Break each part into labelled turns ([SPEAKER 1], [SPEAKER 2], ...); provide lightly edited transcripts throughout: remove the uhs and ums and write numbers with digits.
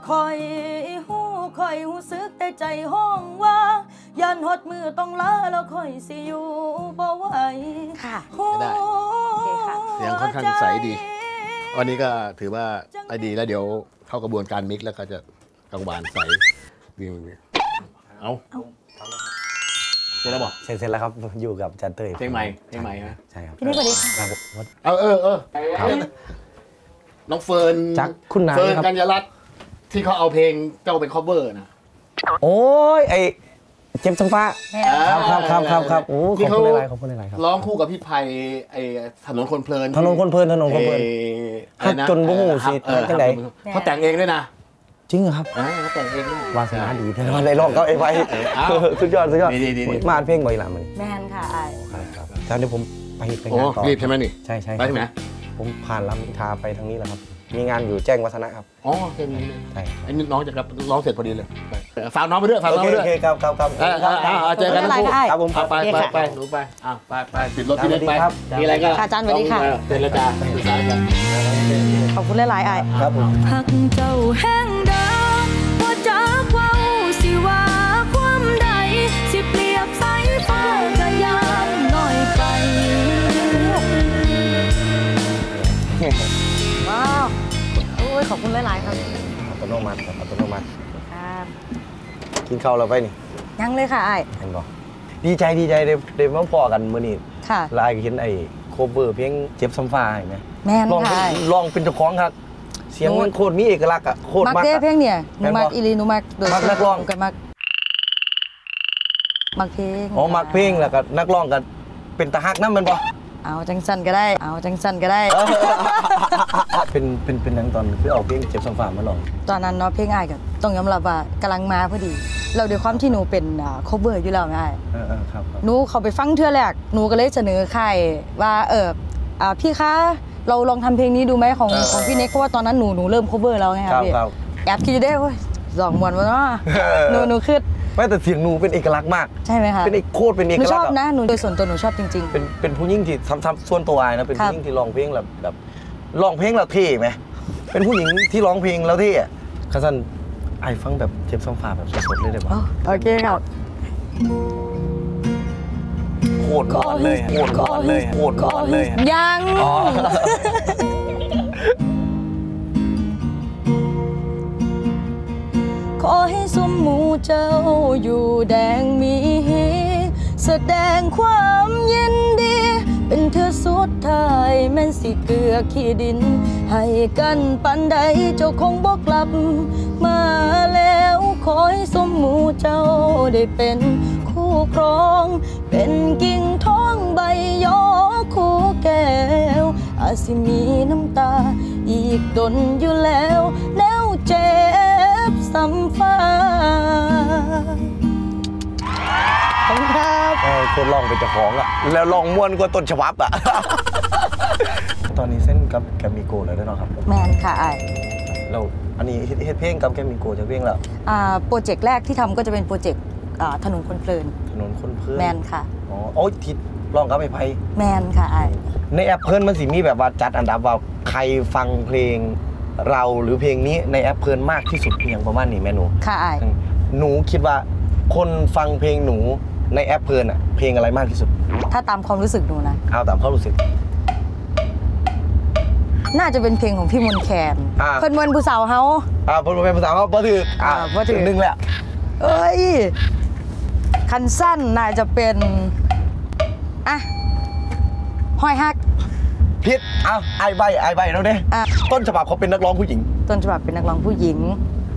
[SPEAKER 1] คอยหูซึกแต่ใจห้องว่ายันหดมือต้องลาแล้วคอยสิอยู่บ่ไหว
[SPEAKER 2] ค่ะ
[SPEAKER 3] ได้เสียงค่อนข้างใสดีวันนี้ก็ถือว่าไอดีแล้วเดี๋ยวเข้ากระบวนการมิกแล้วก็จะกังวานใสดีเอาเสร็จแล้วบอก
[SPEAKER 4] เสร็จแล้วครับอยู่กับจันเตย
[SPEAKER 3] เพลงใหม่นะ
[SPEAKER 4] ใช่ครับ
[SPEAKER 1] พี่นี่สวัสดีค่ะ
[SPEAKER 3] น้องเฟิร์น
[SPEAKER 4] จากคุณนาย
[SPEAKER 3] เฟิร์นกัญญารัตน์ที่เขาเอาเพลงเจ้าเป็น cover นะ
[SPEAKER 4] โอ้ยไอเจ็บสังฟ้าครับโอ้ขอบคุณหลายขอบคุณหลายครับ
[SPEAKER 3] ร้องคู่กับพี่ไพไอถนนคนเพลิน
[SPEAKER 4] จนโมโหสิจังไหน
[SPEAKER 3] เขาแต่งเองด้วยนะ
[SPEAKER 4] จริงเหรอครับ
[SPEAKER 3] เขาแต่งเองด้วย
[SPEAKER 4] วาสนาดีแต่ในรอบก็ไอ้ไว้สุดยอดมาเพลงบ่อยหลังมัน
[SPEAKER 1] แมนค่ะ
[SPEAKER 4] ครับตอนนี้ผมไปงานต่อ
[SPEAKER 3] รีบใช่ไหมนี่
[SPEAKER 4] ใช่
[SPEAKER 3] ไปที่ไหน
[SPEAKER 4] ผมผ่านลำอินทราไปทางนี้แหละครับมีงานอยู่แจ้งวัฒนะครับ
[SPEAKER 3] อ๋อแค่นี้
[SPEAKER 4] ใช่
[SPEAKER 3] ไอ้น้องจะรับร้องเสร็จพอดีเลยฝากน้องไปด้วยโอเค
[SPEAKER 4] ครับ
[SPEAKER 3] เจอกันทั้งคู่ครับผมไปหนูไปไปติดรถที่เล็กไปมีอะไรก็
[SPEAKER 1] อาจารย์สวัสดีค่ะ
[SPEAKER 3] เจรจาปรึกษากัน
[SPEAKER 1] ขอบคุณหลายๆไอ้
[SPEAKER 4] ครับผม
[SPEAKER 1] หักเจ้าแห้งดาวว่าจากเว้าสิว่าความใดสิเปรียบสายฟ้ากะยามน้อยไปว้าวโอ้ยขอบคุณหลายๆครับ
[SPEAKER 4] อัตโนมัติครับกินข้าวเราไปนี่
[SPEAKER 1] ยังเลยค่ะไอ้
[SPEAKER 4] เห็นบ่ดีใจได้มาพอกันมื้อนี้
[SPEAKER 1] ค่ะ
[SPEAKER 4] ลายเห็นไอ้โคเวอร์เพลงเจ็บซ้ำฟ้าเห็นไหม
[SPEAKER 1] แม่นค่ะ
[SPEAKER 4] ลองเป็นเจ้าของครับเสียงมันโคตรมีเอกลักษณ์อ่ะโคตร
[SPEAKER 1] มากเพลงเนี่ยหนูมักอีลีหนูมักโดย
[SPEAKER 4] นักร้อง
[SPEAKER 1] กันมักเพลง
[SPEAKER 4] มักเพลงแล้วก็นักร้องกันเป็นตาฮักนั่นมันบ่
[SPEAKER 1] เอาจังสันก็ได้
[SPEAKER 4] เป็นนังตอนคือเอาเพลงเจ็บซ้ำฟ้ามาลอง
[SPEAKER 1] ตอนนั้นเนาะเพลงอ้ายก็ต้องยอมรับว่ากำลังมาพอดีเราด้วยความที่หนูเป็นcoverอยู่แล้วไง
[SPEAKER 4] ครับ
[SPEAKER 1] หนูเขาไปฟังเทื่อแรกหนูก็เลยเสนอค่ายว่าพี่คะเราลองทำเพลงนี้ดูไหมของพี่เน็กเพราะว่าตอนนั้นหนูเริ่ม cover แล้วไงครับพี่แอบคิดอยู่ได้เว้ย2 วันวะเนาะหนูคิด
[SPEAKER 4] ไม่แต่เสียงหนูเป็นเอกลักษณ์มาก
[SPEAKER 1] ใช่ไหมคะ
[SPEAKER 4] เป็นเอกลักษณ์หนู
[SPEAKER 1] ชอบนะหนูโดยส่วนตัวหนูชอบจริงๆ
[SPEAKER 4] เป็นผู้หญิงที่ทำส่วนตัวนะเป็นผู้หญิงที่ร้องเพลงแบบร้องเพลงแล้วเท่ไหมเป็นผู้หญิงที่ร้องเพลงแล้วเท่ข้าสั้นไอ้ฟังแบบเจ็บซ้ำฟ้าแบบสดๆเลยได้ป่ะ
[SPEAKER 1] โอเคครับ
[SPEAKER 4] โคตรก่อนเลย
[SPEAKER 1] ยังขอให้สมมูเจ้าอยู่แดงมีแสดงความยินดีเป็นเธอสุดท้ายแม่นสิเกลือขี้ดินให้กันปันใดเจ้าคงบอกกลับมาแล้วขอให้สมมูเจ้าได้เป็นคู่ครองเป็นกิ่งท้องใบยอคู่แก้วอาจสิมีน้ำตาอีกดนอยู่แล้วแล้วเจ็บซ้ำฟ้าขอบคุณครับ
[SPEAKER 4] คนลองเป็นเจ้าของอะแล้วลองม้วนกว่าต้นฉบับอะตอนนี้เส้นกับแกมมิโกแล้วด้วยเนาะครับ
[SPEAKER 1] แมนค่ะไอ
[SPEAKER 4] เราอันนี้เฮ็ดเพลงกับแกมมิโกจะเพลงแล้ว
[SPEAKER 1] โปรเจกต์แรกที่ทำก็จะเป็นโปรเจกต์ถนนคนเพลินแมนค่ะ
[SPEAKER 4] โอ้ยทิดลองกับไอ้ไพ
[SPEAKER 1] แมนค่ะไอ
[SPEAKER 4] ในแอปเพลินมันสิมีแบบว่าจัดอันดับว่าใครฟังเพลงเราหรือเพลงนี้ในแอปเพลินมากที่สุดอย่างประมาณนี้แม่หนู
[SPEAKER 1] ค่ะไอ
[SPEAKER 4] หนูคิดว่าคนฟังเพลงหนูในแอปเพลินอะเพลงอะไรมากที่สุด
[SPEAKER 1] ถ้าตามความรู้สึกหนูนะ
[SPEAKER 4] เอาตามความรู้สึก
[SPEAKER 1] น่าจะเป็นเพลงของพี่มนแคนเพิ่นมวนผู้สาวเฮา
[SPEAKER 4] เพิ่นเป็นผู้สาวเฮาบ่ถือนึงแหละ
[SPEAKER 1] เอ้ยคันสั้นน่าจะเป็นห้อยฮัก
[SPEAKER 4] ผิดไอ้ใบแล้วเนี่ยต้นฉบับเขาเป็นนักร้องผู้หญิง
[SPEAKER 1] ต้นฉบับเป็นนักร้องผู้หญิง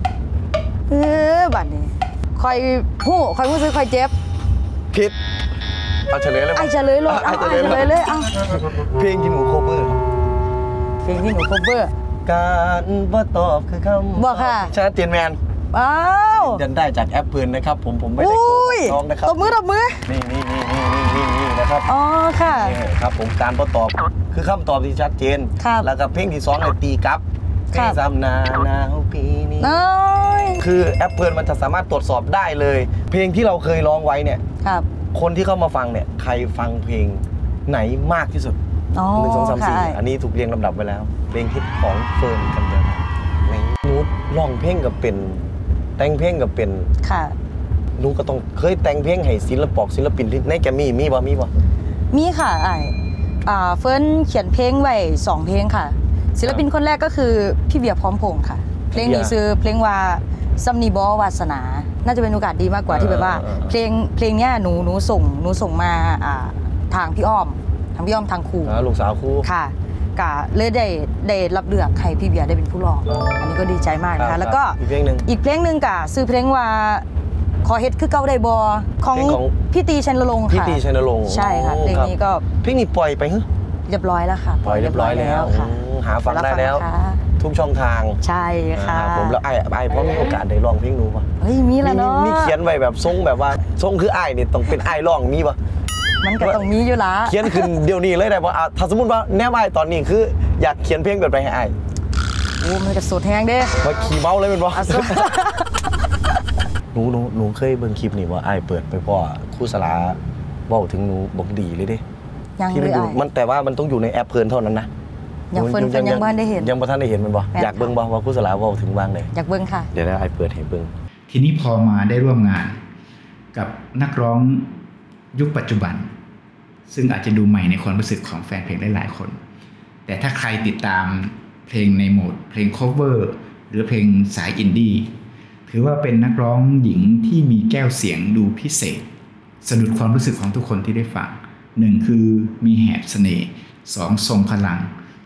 [SPEAKER 1] บัดนี้คอยผู้ซื้อคอยเจ็บ
[SPEAKER 4] ผิดเอาเฉลยเลย
[SPEAKER 1] เฉลยเลย
[SPEAKER 4] เพลงที่หนูโคเวอร์
[SPEAKER 1] เพลงที่หนูโคเวอร์
[SPEAKER 4] การว่าตอบคือคำ
[SPEAKER 1] บอกค่ะ
[SPEAKER 4] ชัดเจนแมนยันได้จากแอปเพลินนะครับผมไม่ได้โกงน้องนะครับ
[SPEAKER 1] ตบมือ
[SPEAKER 4] นี่นะครับ
[SPEAKER 1] อ๋อค่ะ
[SPEAKER 4] ครับผมการว่าตอบคือคำตอบที่ชัดเจนแล้วกับเพลงที่2เลยตีกับเพลงซ้ำนาปีนี้คือแอปเพลินมันจะสามารถตรวจสอบได้เลยเพลงที่เราเคยร้องไว้เนี่ยคนที่เข้ามาฟังเนี่ยใครฟังเพลงไหนมากที่สุด1 2 3 4อันนี้ถูกเรียงลำดับไว้แล้วเพลงฮิตของเฟิร์นกันเยอะหนูร้องเพลงกับเป็นแต่งเพลงกับเป็น
[SPEAKER 1] ค่ะ
[SPEAKER 4] หนูก็ต้องเคยแต่งเพลงให้ศิลปินที่ในแกมมี่มีบ่
[SPEAKER 1] มีค่ะเฟิร์นเขียนเพลงไว้2เพลงค่ะศิลปินคนแรกก็คือพี่เบียร์พร้อมพงษ์ค่ะเพลงนี้คือเพลงว่าซัมนีบอวาสนาน่าจะเป็นโอกาสดีมากกว่าที่แบบว่าเพลงเนี้ยหนูส่งมาทางพี่อ้อมทางครู
[SPEAKER 4] ลูกสาวครู
[SPEAKER 1] ค่ะกะเลยได้รับเลือกให้พี่เบียร์ได้เป็นผู้ร้องอันนี้ก็ดีใจมากนะคะแล้วก็อีกเพลงหนึ่งกะซื้อเพลงว่าขอเฮ็ดคือเก่าได้บ่ของพี่ตีชัยนรงค์ค่ะ
[SPEAKER 4] พี่ตีชัยนรงค์
[SPEAKER 1] ใช่ค่ะเพลงนี้ก็
[SPEAKER 4] เพลงนี้ปล่อยไป
[SPEAKER 1] เรียบร้อยแล้วค่ะ
[SPEAKER 4] ปล่อยเรียบร้อยแล้วค่ะหาฟังได้แล้วทุกช่องทาง
[SPEAKER 1] ใช่ค่ะ
[SPEAKER 4] ผมแล้วไอ้เพราะมีโอกาสได้ร้องเพลงหนูป่ะ
[SPEAKER 1] เฮ้ยมีแล้วเนาะ
[SPEAKER 4] มีเขียนไว้แบบทรงแบบว่าทรงคือไอ้นี่ต้องเป็นไอ้ร้องมีป่ะ
[SPEAKER 1] มันก็ต้องมีอยู่ละ
[SPEAKER 4] เขียนขึ้นเดี๋ยวนี้เลยได้ป่ะถ้าสมมติว่าแนบไอ้ตอนนี้คืออยากเขียนเพลงแบบไปให้ไอ้
[SPEAKER 1] มันจะสุดแห้งเด้
[SPEAKER 4] มาขี่เมาเลยเป็นป่ะหนูเคยเบิ่งคลิปนี่ว่าไอ้เปิดไปพ่อครูสลาบอกถึงหนูบอกดีเลยเด้
[SPEAKER 1] ที่
[SPEAKER 4] มันแต่ว่ามันต้องอยู่ในแอปเพลินเท่านั้นนะ
[SPEAKER 1] ยังเฟิร์นยังบ้านได้เห็น
[SPEAKER 4] ยังบ่ทันได้เห็นมันบ่อยากเบิ่งบ่ว่าครูสลาบอกถึงบ้างเลย
[SPEAKER 1] อยากเบิ่งค่ะ
[SPEAKER 4] เดี๋ยวไอ้เปิดให้เบิ่ง
[SPEAKER 2] ทีนี้พอมาได้ร่วมงานกับนักร้องยุคปัจจุบันซึ่งอาจจะดูใหม่ในความรู้สึกของแฟนเพลงหลายๆคนแต่ถ้าใครติดตามเพลงในโหมดเพลง cover หรือเพลงสายอินดี้ถือว่าเป็นนักร้องหญิงที่มีแก้วเสียงดูพิเศษสะดุดความรู้สึกของทุกคนที่ได้ฟัง1คือมีแหบเสน่ห์2ทรงพลัง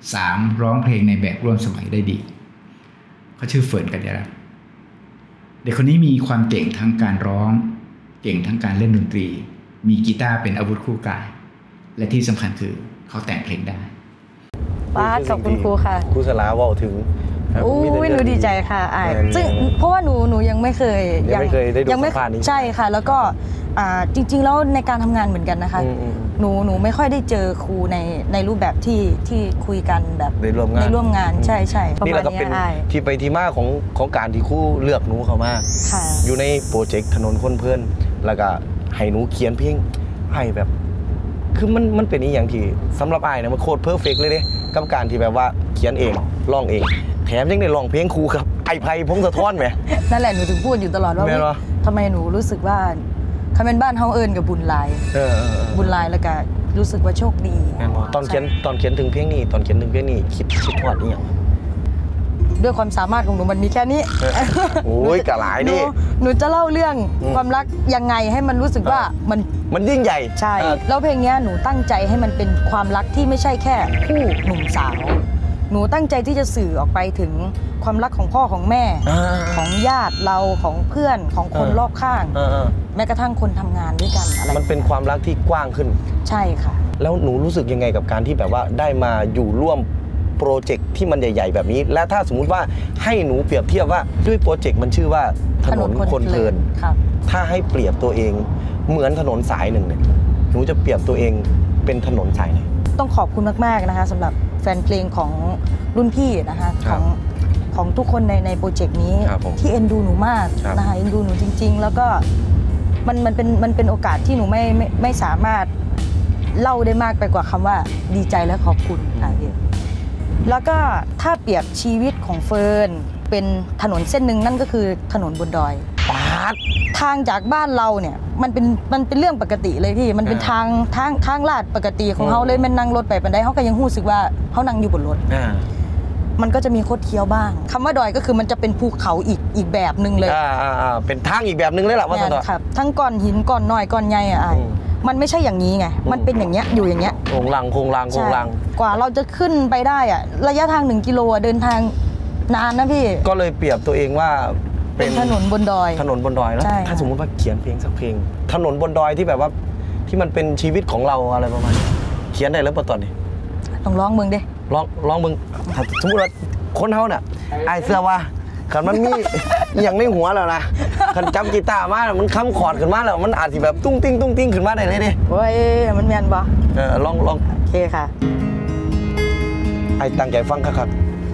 [SPEAKER 2] 3ร้องเพลงในแบบร่วมสมัยได้ดีเขาชื่อเฟิร์นกัญญารัตน์เด็กคนนี้มีความเก่งทั้งการร้องเก่งทั้งการเล่นดนตรีมีกีตาร์เป็นอาวุธคู่กายและที่สำคัญคือเขาแต่งเพลงได้
[SPEAKER 1] ป้าขอบคุณครูค่ะ
[SPEAKER 4] ครูสลาบอกถึง
[SPEAKER 1] โอ้ยหนูดีใจค่ะซึ่งเพราะว่าหนูยังไม่เคย
[SPEAKER 4] ได้ดูสัมภาษณ์นี้
[SPEAKER 1] ใช่ค่ะแล้วก็จริงๆแล้วในการทำงานเหมือนกันนะคะหนูไม่ค่อยได้เจอครูในรูปแบบที่คุยกันแบบในร่วมงานใช่
[SPEAKER 4] นี่แหละก็เป็นที่ไปที่มาของการที่ครูเลือกหนูเข้ามาอยู่ในโปรเจกต์ถนนคนเพื่อนแล้วก็ให้หนูเขียนเพลงให้แบบคือมันเป็นอย่างที่สำหรับไอ้เนี่ยมันโคตรเพอร์เฟกต์เลยเด้กับการที่แบบว่าเขียนเองร้องเองแถมยังได้ร้องเพลงครูครับไอ้ไพพงศธรไหม
[SPEAKER 1] นั่นแหละหนูถึงพูดอยู่ตลอดว่าทำไมหนูรู้สึกว่าคำเป็นบ้านเฮาเอิญกับบุญลายแล้วก็รู้สึกว่าโชคดี
[SPEAKER 4] ตอนเขียนถึงเพลงนี้คิดทอดนี่อย่าง
[SPEAKER 1] ด้วยความสามารถของหนูมันมีแค่นี้
[SPEAKER 4] โอ้ยกะหลายดิ
[SPEAKER 1] หนูจะเล่าเรื่องความรักยังไงให้มันรู้สึกว่า
[SPEAKER 4] มันยิ่งใหญ่
[SPEAKER 1] ใช่แล้วเพลงนี้หนูตั้งใจให้มันเป็นความรักที่ไม่ใช่แค่คู่หนุ่มสาวหนูตั้งใจที่จะสื่อออกไปถึงความรักของพ่อของแม่ของญาติเราของเพื่อนของคนรอบข้างแม้กระทั่งคนทำงานด้วยกันอะไร
[SPEAKER 4] มันเป็นความรักที่กว้างขึ้น
[SPEAKER 1] ใช่ค่ะ
[SPEAKER 4] แล้วหนูรู้สึกยังไงกับการที่แบบว่าได้มาอยู่ร่วมโปรเจกต์ที่มันใหญ่ๆแบบนี้และถ้าสมมุติว่าให้หนูเปรียบเทียบว่าด้วยโปรเจกต์มันชื่อว่าถนนคนเพลินถ้าให้เปรียบตัวเองเหมือนถนนสายหนึ่งเนี่ยหนูจะเปรียบตัวเองเป็นถนนสายไหน
[SPEAKER 1] ต้องขอบคุณมากๆนะคะสำหรับแฟนเพลงของรุ่นพี่นะคะของทุกคนในโปรเจกต์นี้ที่เอ็นดูหนูมากนะคะเอ็นดูหนูจริงๆแล้วก็มันเป็นโอกาสที่หนูไม่สามารถเล่าได้มากไปกว่าคำว่าดีใจและขอบคุณค่ะแล้วก็ถ้าเปรียบชีวิตของเฟิร์นเป็นถนนเส้นหนึ่งนั่นก็คือถนนบนดอยทางจากบ้านเราเนี่ยมันเป็นเรื่องปกติเลยพี่มันเป็นทางลาดปกติของเขาเลยมันนั่งรถไปปันไดเขาก็ยังรู้สึกว่าเขานั่งอยู่บนรถมันก็จะมีคดเคี้ยวบ้างคำว่าดอยก็คือมันจะเป็นภูเขาอีกแบบนึงเลย
[SPEAKER 4] เป็นทางอีกแบบนึงเลยแหละว่าสัน
[SPEAKER 1] ครับทั้งก้อนหินก้อนน้อยก้อนใหญ่มันไม่ใช่อย่างนี้ไงมันเป็นอย่างเงี้ยอยู่อย่างเงี้ย
[SPEAKER 4] โครงลัง
[SPEAKER 1] กว่าเราจะขึ้นไปได้ระยะทาง1 กิโลเดินทางนานนะพี่
[SPEAKER 4] ก็เลยเปรียบตัวเองว่า
[SPEAKER 1] เป็นถนนบนดอย
[SPEAKER 4] แล้วถ้าสมมติว่าเขียนเพลงสักเพลงถนนบนดอยที่แบบว่าที่มันเป็นชีวิตของเราอะไรประมาณเขียนได้แล้วป่ะตอนนี้
[SPEAKER 1] ต้องร้องมึงดิ
[SPEAKER 4] ร้องมึงสมมติว่าคนเฮาน่ะไอ้เสื้อว่าขันมันมีอย่างในหัวแล้วนะขันจับกีตาร์มามันค้ำคอร์ดขึ้นมาแล้วมันอาจจะแบบตุ้งติ้งขึ้นมาได้เลยดิ
[SPEAKER 1] โอ้ยมันแมนปะ
[SPEAKER 4] ลอง
[SPEAKER 1] โอเคค่ะ
[SPEAKER 4] ไอ้ตั้งใจฟังครับ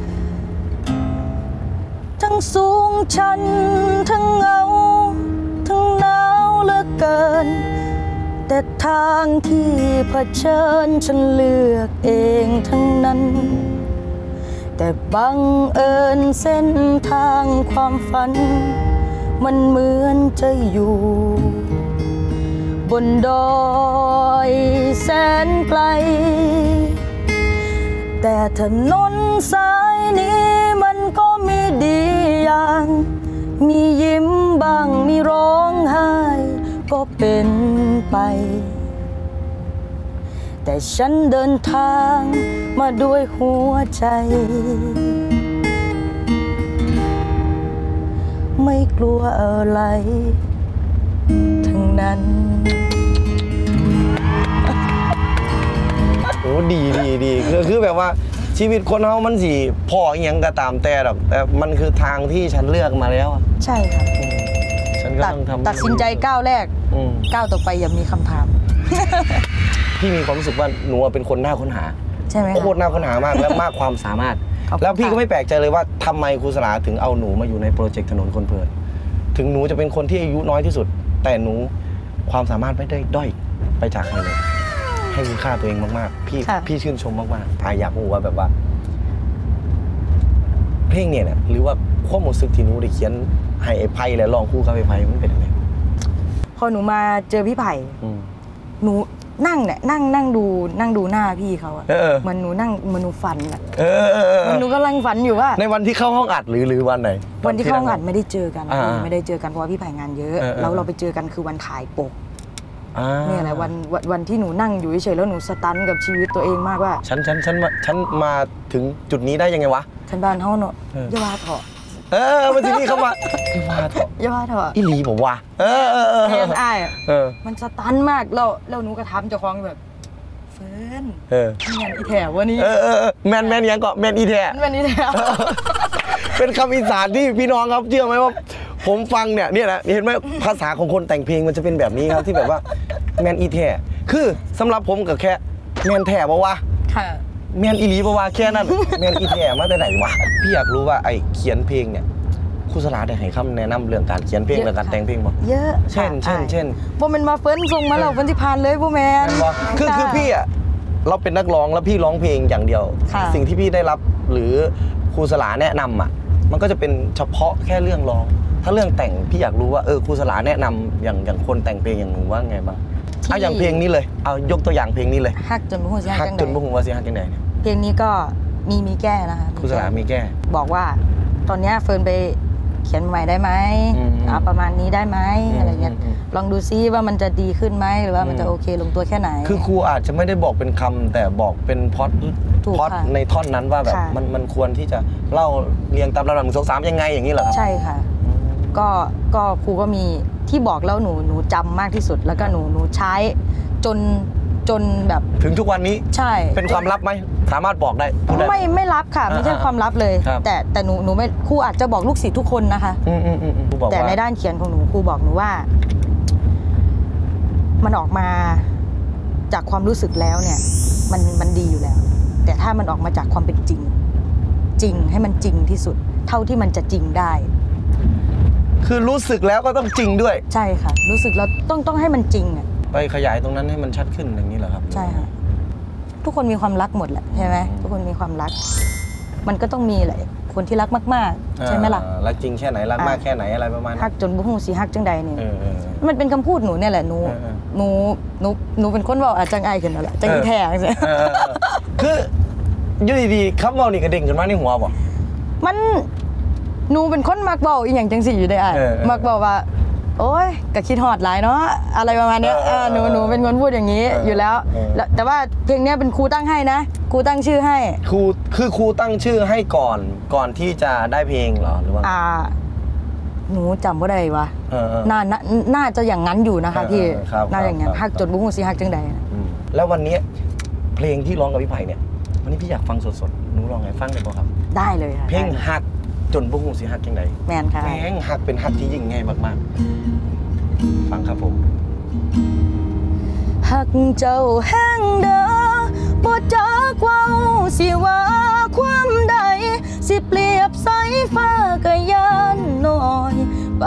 [SPEAKER 1] ทั้งสูงชันทั้งเงาทั้งหนาวเหลือเกินแต่ทางที่เผชิญฉันเลือกเองทั้งนั้นแต่บังเอิญเส้นทางความฝันมันเหมือนจะอยู่บนดอยแสนไกลแต่ถนนสายนี้มันก็มีดีอย่างมียิ้มบ้างมีร้องไห้ก็เป็นไปแต่ฉันเดินทางมาด้วยหัวใจไม่กลัวอะไรทั้งนั้น
[SPEAKER 4] โอ้ดีคือแบบว่าชีวิตคนเรามันสิพออย่างก็ตามแต่หรอกแต่มันคือทางที่ฉันเลือกมาแล้ว
[SPEAKER 1] ใช่ครับ
[SPEAKER 4] ฉันก็ต้องทำ
[SPEAKER 1] ตัดสินใจก้าวแรกก้าวต่อไปอย่ามีคำถาม
[SPEAKER 4] พี่มีความรู้สึกว่าหนูเป็นคนน่าค้นหา
[SPEAKER 1] ใช่ไหม
[SPEAKER 4] โคตรน่าค้นหามากและมากความสามารถแล้วพี่ก็ไม่แปลกใจเลยว่าทำไมครูสลาถึงเอาหนูมาอยู่ในโปรเจกต์ถนนคนเพลินถึงหนูจะเป็นคนที่อายุน้อยที่สุดแต่หนูความสามารถไม่ได้ด้อยไปจากใครเลยให้คุณค่าตัวเองมากๆพี่ชื่นชมมากๆอยากรู้ว่าแบบว่าเพลงเนี่ยหรือว่าความรู้สึกที่หนูได้เขียนให้ไอ้ไผ่และร้องคู่กับไอ้ไผ่มันเป็นยังไง
[SPEAKER 1] พอหนูมาเจอพี่ไผ่หนูนั่งเนี่ยนั่งดูหน้าพี่เขาอะเหมือนหนูนั่งเหมือนหนูฝันอะมันหนูกำลังฝันอยู่ว่า
[SPEAKER 4] ในวันที่เข้าห้องอัดหรือวันไหน
[SPEAKER 1] วันที่เข้าห้องอัดไม่ได้เจอกันเพราะว่าพี่ไผ่งานเยอะแล้วเราไปเจอกันคือวันถ่ายปกเนี่ยแหละวันที่หนูนั่งอยู่เฉยๆแล้วหนูสตันกับชีวิตตัวเองมากว่า
[SPEAKER 4] ฉันมาถึงจุดนี้ได้ยังไงวะ
[SPEAKER 1] ฉันบ้านเฮาเนาะอย่าว่าเถอะ
[SPEAKER 4] มันที่นี่เข้ามา
[SPEAKER 1] อย่าว่าเถอะ
[SPEAKER 4] อีหลีผมว่า
[SPEAKER 1] แม่อ้ายมันสตันมากแล้วหนูก็ถามเจ้าของแบบเฟิร์นแมนอีแถววันนี้
[SPEAKER 4] แมนยังก็แมนอีแถวเป็นคำอีสานที่พี่น้องครับเชื่อไหมว่าผมฟังเนี่ยนะเห็นไหมภาษาของคนแต่งเพลงมันจะเป็นแบบนี้ครับที่แบบว่าแมนอีแถวคือสำหรับผมก็แค่แมนแถวบอกว่าแมนอีหลีบอกว่าแค่นั้นแมนอีแถวมาแต่ไหนวะพี่อยากรู้ว่าไอ้เขียนเพลงเนี่ยครูสลาได้ให้คำแนะนำเรื่องการเขียนเพลงและการแต่งเพลงบ่
[SPEAKER 1] เยอะ
[SPEAKER 4] เช่น
[SPEAKER 1] บ่เป็นมาเฟิร์นส่งมาเราเฟิร์นที่ผ่านเลยบ่แมน
[SPEAKER 4] คือพี่อ่ะเราเป็นนักร้องแล้วพี่ร้องเพลงอย่างเดียวสิ่งที่พี่ได้รับหรือครูสลาแนะนำอ่ะมันก็จะเป็นเฉพาะแค่เรื่องร้องถ้าเรื่องแต่งพี่อยากรู้ว่าครูสลาแนะนำอย่างคนแต่งเพลงอย่างหนูว่าไงบ้างเอาอย่างเพลงนี้เลยเอายกตัวอย่างเพลงนี้เลย
[SPEAKER 1] ฮักจนบ่ฮู้สิฮักจังได๋
[SPEAKER 4] ฮักจนบ่ฮู้ว่าสิฮักจังได๋
[SPEAKER 1] เพลงนี้ก็มีแก้นะคะ
[SPEAKER 4] ครูสลามีแก้
[SPEAKER 1] บอกว่าตอนนี้เฟิร์นไปเขียนใหม่ได้ไหมประมาณนี้ได้ไหมอะไรเงี้ยลองดูซิว่ามันจะดีขึ้นไหมหรือว่ามันจะโอเคลงตัวแค่ไหน
[SPEAKER 4] คือครูอาจจะไม่ได้บอกเป็นคำแต่บอกเป็นพล็อตในท่อนนั้นว่าแบบมันควรที่จะเล่าเรียงตามลำดับ1 2 3ยังไงอย่างนี้เหรอ
[SPEAKER 1] ใช่ค่ะก็ครูก็มีที่บอกแล้วหนูจำมากที่สุดแล้วก็หนูใช้จนแบบ
[SPEAKER 4] ถึงทุกวันนี้
[SPEAKER 1] ใช่
[SPEAKER 4] เป็นความลับไหมสามารถบอกได้
[SPEAKER 1] ไม่ลับค่ะไม่ใช่ความลับเลยแต่หนูไม่ครูอาจจะบอกลูกศิษย์ทุกคนนะคะแต่ในด้านเขียนของหนูครูบอกหนูว่ามันออกมาจากความรู้สึกแล้วเนี่ยมันดีอยู่แล้วแต่ถ้ามันออกมาจากความเป็นจริงให้มันจริงที่สุดเท่าที่มันจะจริงได้
[SPEAKER 4] คือรู้สึกแล้วก็ต้องจริงด้วย
[SPEAKER 1] ใช่ค่ะรู้สึกแล้วต้องให้มันจริงอ่ะ
[SPEAKER 4] ไปขยายตรงนั้นให้มันชัดขึ้นอย่างนี้เหรอครับ
[SPEAKER 1] ใช่ค่ะทุกคนมีความรักหมดแหละใช่ไหมทุกคนมีความรักมันก็ต้องมีแหละคนที่รักมากๆใช่ไหมล่ะ
[SPEAKER 4] รักจริงแค่ไหนรักมากแค่ไหนอะไรประมาณ
[SPEAKER 1] ฮักจนบุ้งสีฮักจังใดนี่มันเป็นคำพูดหนูเนี่ยแหละหนูเป็นคนบอกจังไอขึ้นแล้วแหละจังแท้ใช่
[SPEAKER 4] คืออยู่ดีๆครับเบานี่กระเด้งขึ้นมาในหัวบ่
[SPEAKER 1] มันหนูเป็นคนมักเบาอีกอย่างจังสิอยู่ได้มักเบาว่าโอ๊ยก็คิดฮอดหลายเนาะอะไรประมาณนี้หนูเป็นคนพูดอย่างนี้อยู่แล้วแต่ว่าเพลงนี้เป็นครูตั้งให้นะครูตั้งชื่อให้
[SPEAKER 4] ครูตั้งชื่อให้ก่อนที่จะได้เพลงเหรอหรือว่า
[SPEAKER 1] หนูจำว่าได้วะน่าจะอย่างนั้นอยู่นะคะพี่น่าอย่างนั้นฮักจนบุ้งซีฮักจังใด
[SPEAKER 4] แล้ววันนี้เพลงที่ร้องกับพี่ไผ่เนี่ยวันนี้พี่อยากฟังสดๆหนูร้องไงฟังได้ป่ะครับ
[SPEAKER 1] ได้เลยค่ะ
[SPEAKER 4] เพลงฮักจนบุ้งซีฮักจังใด
[SPEAKER 1] แมนค่ะ
[SPEAKER 4] เพลงฮักเป็นฮักที่ยิ่งใหญ่มากๆฟังครับผม
[SPEAKER 1] ฮักเจ้าแห้งเด้อบ่จักว่าสิว่าความใดสิเปรียบสายฟ้าก็ย่านน้อยไป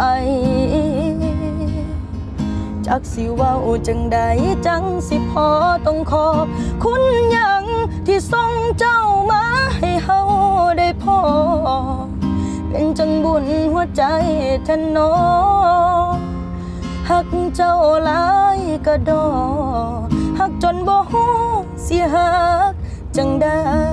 [SPEAKER 1] จักสิว่าจังใดจังสิพอต้องขอบคุณยังที่ส่งเจ้ามาให้เฮาได้พอเป็นจังบุญหัวใจแทนน้อหักเจ้าหลายกระดอหักจนบ่ฮู้สิหักจังได้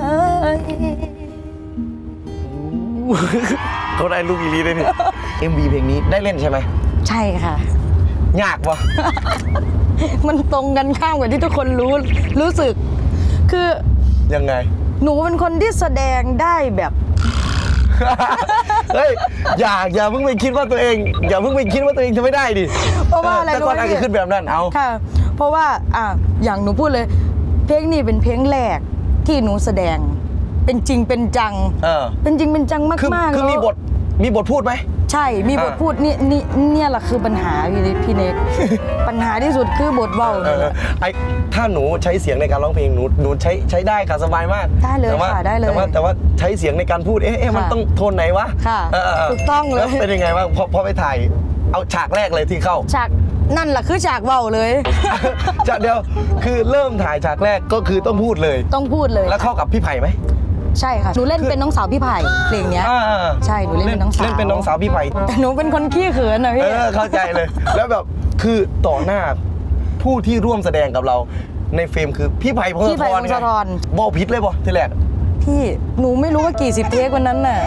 [SPEAKER 4] เขาได้ลูกอีลีเลยนี่ MV เพลงนี้ได้เล่นใช่ไหม
[SPEAKER 1] ใช่ค่ะ
[SPEAKER 4] ยากปะ
[SPEAKER 1] มันตรงกันข้ามกับที่ทุกคนรู้สึกคือ
[SPEAKER 4] ยังไง
[SPEAKER 1] หนูเป็นคนที่แสดงได้แบบ
[SPEAKER 4] เฮ้ยอย่าเพิ่งไปคิดว่าตัวเองอย่าเพิ่งไปคิดว่าตัวเองจะไม่ได้ดิ
[SPEAKER 1] เพราะว่าอะไร
[SPEAKER 4] แต่ก่อนอาจจะขึ้นแบบนั้นเอา
[SPEAKER 1] ค่ะเพราะว่าอย่างหนูพูดเลยเพลงนี้เป็นเพลงแรกที่หนูแสดงเป็นจริงเป็นจังเป็นจริงเป็นจังมากๆ
[SPEAKER 4] คือมีบทพูดไหม
[SPEAKER 1] ใช่มีบทพูดเนี่ยแหละคือปัญหาพี่เนกปัญหาที่สุดคือบทเว้า
[SPEAKER 4] ถ้าหนูใช้เสียงในการร้องเพลงหนูใช้ได้ค่ะสบายมาก
[SPEAKER 1] ได้เลยค่ะได้เลย
[SPEAKER 4] แต่ว่าใช้เสียงในการพูดมันต้องโทนไหนวะ
[SPEAKER 1] ค่ะถูกต้องเลย
[SPEAKER 4] เป็นยังไงบ้างพอไปถ่ายเอาฉากแรกเลยที่เข้า
[SPEAKER 1] ฉากนั่นแหละคือฉากเว้าเลย
[SPEAKER 4] ฉากเดียวคือเริ่มถ่ายฉากแรกก็คือต้องพูดเลยแล้วเข้ากับพี่ไผ่ไหม
[SPEAKER 1] ใช่ค่ะหนูเล่นเป็นน้องสาวพี่ไผ่เพลงเนี้ยใช่หนูเล่นเป็นน้องสาว
[SPEAKER 4] พี่ไผ่
[SPEAKER 1] แต่หนูเป็นคนขี้เขินนะพี่
[SPEAKER 4] เข้าใจเลยแล้วแบบคือต่อหน้าผู้ที่ร่วมแสดงกับเราในเฟรมคือพี่ไผ่พงศธรบอกผิดเลยบ่ทีแรก
[SPEAKER 1] พี่หนูไม่รู้ว่ากี่สิบเทควันนั้นน่ะ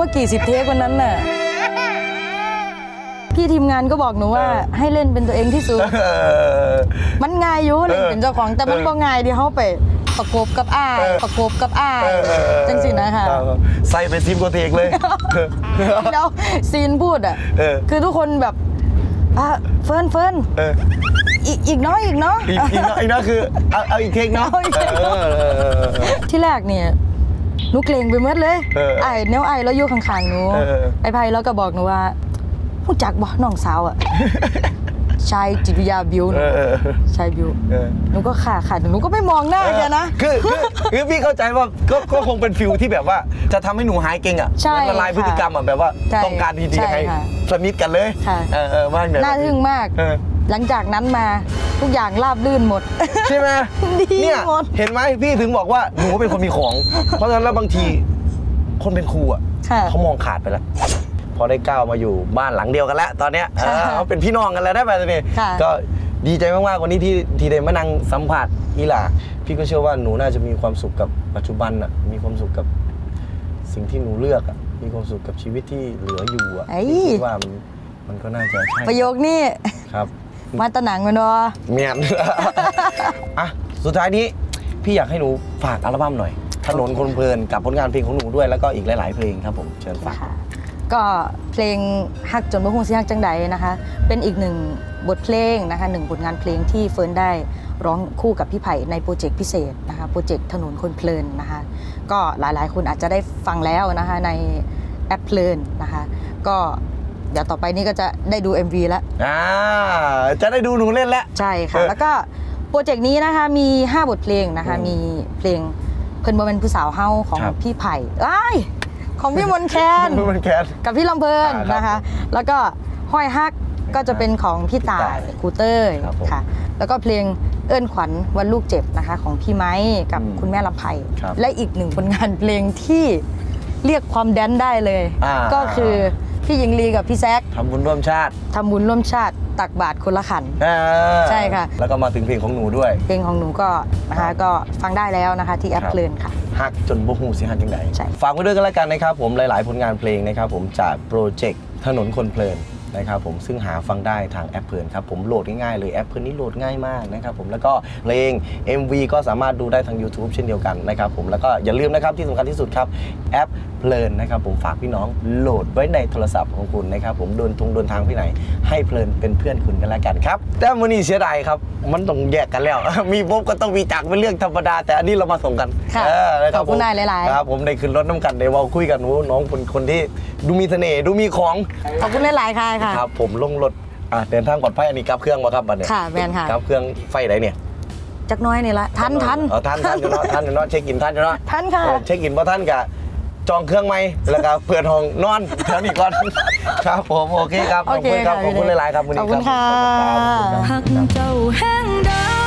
[SPEAKER 1] พี่ทีมงานก็บอกหนูว่าให้เล่นเป็นตัวเองที่สุดมันง่ายอยู่เล่นเป็นเจ้าของแต่มันก็ง่ายที่เขาไปประกบกับอ้ายจังสินะคะ
[SPEAKER 4] ใส่ไปซิมโกเทกเลย
[SPEAKER 1] แล้วซีนพูดคือทุกคนแบบเฟิร์นอีกน้อย
[SPEAKER 4] คือเอาอีกเทคเนาะ
[SPEAKER 1] ที่แรกเนี่ยหนูเกรงไปหมดเลยไอ้แนวไอ้แล้วอยู่ข้างๆหนูไอ้ไผ่แล้วก็บอกหนูว่าผู้จักบ่น้องสาวชายจิตวิทยาบิวชายบิวหนูก็ขาดหนูก็ไม่มองหน้าแกนะ
[SPEAKER 4] คือพี่เข้าใจว่าก็คงเป็นฟิลที่แบบว่าจะทำให้หนูหายเก่งละลายพฤติกรรมแบบว่าต้องการที่จะให้สนิทกันเลย
[SPEAKER 1] ว่าแบบน่าทึ่งมากหลังจากนั้นมาทุกอย่างราบลื่นหมด
[SPEAKER 4] ใช่ไหมเนี่ยเห็นไหมพี่ถึงบอกว่าหนูเป็นคนมีของเพราะฉะนั้นแล้วบางทีคนเป็นครูเขามองขาดไปแล้วพอได้ก้าวมาอยู่บ้านหลังเดียวกันแล้วตอนเนี้ยเขาเป็นพี่น้องกันแล้วได้ไปเลยก็ดีใจมากๆวันนี้ที่ได้มานั่งสัมผัสอีหล่าพี่ก็เชื่อว่าหนูน่าจะมีความสุขกับปัจจุบันมีความสุขกับสิ่งที่หนูเลือกมีความสุขกับชีวิตที่เหลืออยู่คิดว่ามันก็น่าจะใช่
[SPEAKER 1] ประโยคนี้
[SPEAKER 4] ครับ
[SPEAKER 1] มาตะหนังมันวะ
[SPEAKER 4] เมียนสุดท้ายนี้พี่อยากให้หนูฝากอัลบั้มหน่อยถนนคนเพลินกับผลงานเพลงของหนูด้วยแล้วก็อีกหลายๆเพลงครับผมเชิญฝาก
[SPEAKER 1] ก็เพลงฮักจนบ่ฮู้สิฮักจังใดนะคะเป็นอีกหนึ่งบทเพลงนะคะหนึ่งผลงานเพลงที่เฟิร์นได้ร้องคู่กับพี่ไผ่ในโปรเจกต์พิเศษนะคะโปรเจกต์ถนนคนเพลินนะคะก็หลายๆคนอาจจะได้ฟังแล้วนะคะในแอปเพลินนะคะก็เดี๋ยวต่อไปนี้ก็จะได้ดู MV แล้ว
[SPEAKER 4] จะได้ดูหนูเล่นแล้ว
[SPEAKER 1] ใช่ค่ะแล้วก็โปรเจกต์นี้นะคะมี5บทเพลงนะคะมีเพลงเพิ่นบ่แม่นผู้สาวเฮาของพี่ไผ่ของพี่มนแคนกับพี่ลำเพลินนะคะแล้วก็ห้อยฮักก็จะเป็นของพี่ตายครูเต้ยค่ะแล้วก็เพลงเอิ้นขวัญวันลูกเจ็บนะคะของพี่ไม้กับคุณแม่ลำไพและอีกหนึ่งผลงานเพลงที่เรียกความแดนได้เลยก็คือพี่หญิงลีกับพี่แซค
[SPEAKER 4] ทำบุญร่วมชาติ
[SPEAKER 1] ตักบาตรคนละขันใช่ค่ะ
[SPEAKER 4] แล้วก็มาถึงเพลงของหนูด้วย
[SPEAKER 1] เพลงของหนูก็นะคะก็ฟังได้แล้วนะคะที่แอปเพลินค่ะ
[SPEAKER 4] ฮักจนบ่ฮู้สิฮักจังได๋ฝากไว้ด้วยกันแล้วกันนะครับผมหลายๆผลงานเพลงนะครับผมจากโปรเจกต์ถนนคนเพลินนะครับผมซึ่งหาฟังได้ทางแอปเพลินครับผมโหลดง่ายๆเลยแอปเพลินนี้โหลดง่ายมากนะครับผมแล้วก็เพลง MV ก็สามารถดูได้ทาง YouTube เช่นเดียวกันนะครับผมแล้วก็อย่าลืมนะครับที่สำคัญที่สุดครับแอปเพลินนะครับผมฝากพี่น้องโหลดไว้ในโทรศัพท์ของคุณนะครับผมเดินทางที่ไหนให้เพลินเป็นเพื่อนคุณกันแล้วกันครับแต่วันนี้เสียดายครับมันต้องแยกกันแล้วมีพบก็ต้องมีจากเป็นเรื่องธรรมดาแต่อันนี้เรามาส่งกัน
[SPEAKER 1] ขอบคุณนายหลาย
[SPEAKER 4] ๆครับผมได้ขึ้นรถน้ำกันได้ว่าคุยกันน้องเป็นคนที่ดูมีเสน่ห์ดูมีของ
[SPEAKER 1] ขอบคุณหลายๆค่ะ
[SPEAKER 4] ครับผมลงรถเดินทางปลอดภัยอันนี้กลับเครื่องมาครับบัดเนี่ย
[SPEAKER 1] ค่ะแมนค่ะ
[SPEAKER 4] กลับเครื่องไฟไหนเนี่ย
[SPEAKER 1] จักน้อยนี่ละทัน
[SPEAKER 4] อยู่เนาะเช็คอินทันอยู่เนาะ
[SPEAKER 1] ทันค่ะ
[SPEAKER 4] เช็คอินพอทันกะจองเครื่องไหมแล้วก็เปิดห้องนอนแถวนี้ก่อนครับผมโอเคครับขอบคุณหลายๆครับ
[SPEAKER 1] ขอบคุณค่ะ